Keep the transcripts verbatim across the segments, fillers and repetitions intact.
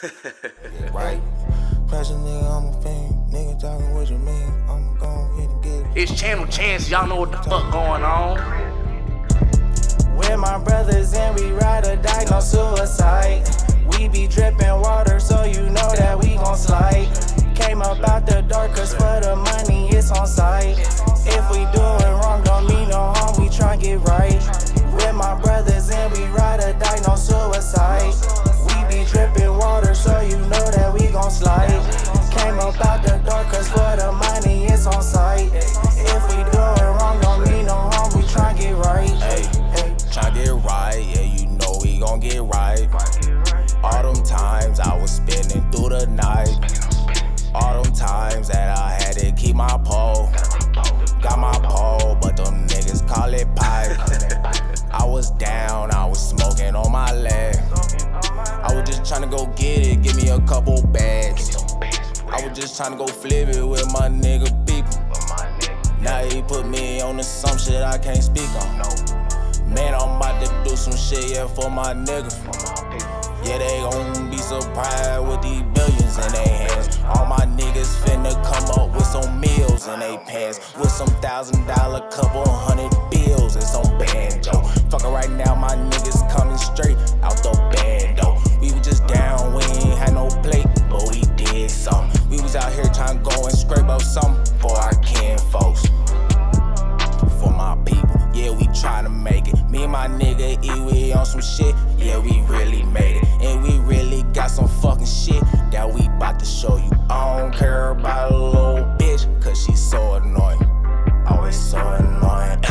Yeah, right. Pressure nigga, I'm a fiend. Nigga talking what you mean. I'm gon' hit and get it. It's Channel Chance, y'all know what the fuck going on. With my brothers and we ride or die, no suicide. We be dripping water, so you know that we gon' slide. Came up out the dark, cause for the money it's on sight. If we doing wrong, don't mean no harm, we try get right. With my brothers and we ride or die, no suicide. We be dripping water, so you know that we gon' slide. Came up out the dark, cause for the money it's on sight. If we doing wrong, don't mean no harm, we try get right. Hey, hey, try get right, yeah, you know we gon' get right. All them times I was spinning through the night. All them times that I had to keep my pole. Got my pole, but them niggas call it pipe. I was down, I was smoking on my leg. I was just tryna go get it, give me a couple bags. I was just tryna go flip it with my nigga people. Now he put me on to some shit I can't speak on. Man, I'm about to do some shit, yeah, for my niggas. Yeah, they gon' be surprised with these billions in their hands. All my niggas finna come up with some meals in their pants. With some thousand dollar, couple hundred bills and some bando. Fuck it right now, my niggas coming straight out the bando. We was just down, we ain't had no plate, but we did something. We was out here trying to go and scrape up something for our kin folks. For my people, yeah, we tryna make it. Me and my nigga E, we on some shit, yeah, we really made it. And we really got some fucking shit that we bout to show you. I don't care about a little bitch, cause she's so annoying. Always so annoying,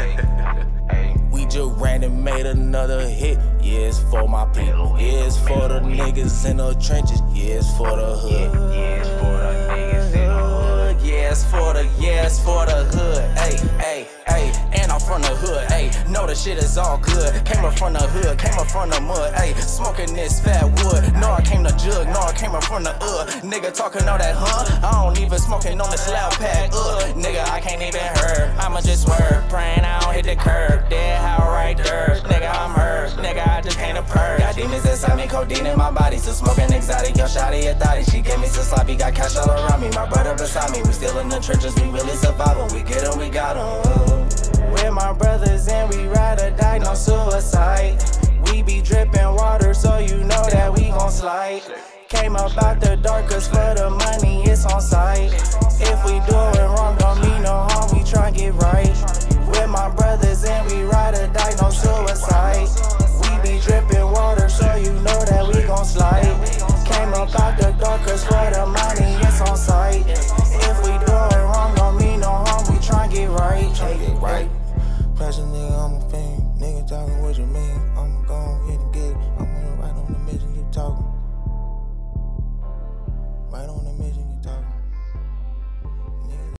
ay. We just ran and made another hit, yeah, it's for my people. Yeah, it's for the niggas in the trenches, yeah, it's for the hood. Yeah, it's for the niggas in the hood. Yeah, it's for the, yeah, it's for the hood. Ay, ay, ay, and I'm from the hood. Ay, know the shit is all good. Came up from the hood, came up from the mud. Ay, smoking this fat wood. No, I came to jug, no, I came up from the uh. Nigga talking all that, huh? I don't even smoking on this loud pack. Uh, nigga, I can't even hurt. I'ma just swerve, praying I don't hit the curb. Dead how right there, nigga, I'm hurt. Nigga, I just came to purge. Got demons inside me, codeine in my body. So smoking exotic, yo, shawty a thotty. She gave me some sloppy, got cash all around me. My brother beside me, we still in the trenches, we really surviving. We get 'em, we got 'em. With my brothers and we ride or die, no suicide. We be dripping water, so you know that we gon' slide. Came up out the dark, cause for the money it's on sight. If we doing wrong, don't mean no harm, we try get right. With my brothers and we ride or die, no suicide. We be dripping water, so you know that we gon' slide. Came up out the dark, cause for the money it's on sight. If we doing wrong, don't mean no harm, we try get right. Try get right. Pressure nigga, I'm a fiend. Nigga talking what you mean. I'm gon'